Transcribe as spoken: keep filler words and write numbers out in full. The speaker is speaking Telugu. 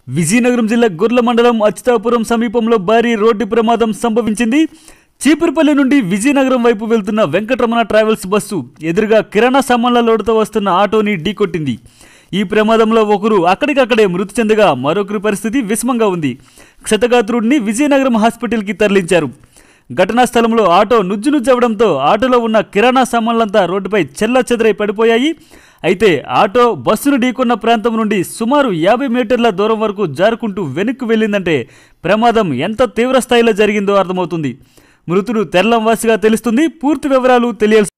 విజయనగరం జిల్లా గుర్ల మండలం అచ్యుతాపురం సమీపంలో భారీ రోడ్డు ప్రమాదం సంభవించింది. చీపురుపల్లి నుండి విజయనగరం వైపు వెళ్తున్న వెంకటరమణ ట్రావెల్స్ బస్సు ఎదురుగా కిరాణా సామాన్ల లోడుతో వస్తున్న ఆటోని ఢీకొట్టింది. ఈ ప్రమాదంలో ఒకరు అక్కడికక్కడే మృతి చెందగా మరొకరి పరిస్థితి విషమంగా ఉంది. క్షతగాత్రుడిని విజయనగరం హాస్పిటల్కి తరలించారు. ఘటనా స్థలంలో ఆటో నుజ్జు నుజ్జవడంతో ఆటోలో ఉన్న కిరాణా సామాన్లంతా రోడ్డుపై చెల్లాచెదరై పడిపోయాయి. అయితే ఆటో బస్సును ఢీకొన్న ప్రాంతం నుండి సుమారు యాభై మీటర్ల దూరం వరకు జారుకుంటూ వెనక్కు వెళ్ళిందంటే ప్రమాదం ఎంత తీవ్ర స్థాయిలో జరిగిందో అర్థమవుతుంది. మృతుడు తెల్లంవాసిగా తెలుస్తుంది. పూర్తి వివరాలు తెలియాల్సి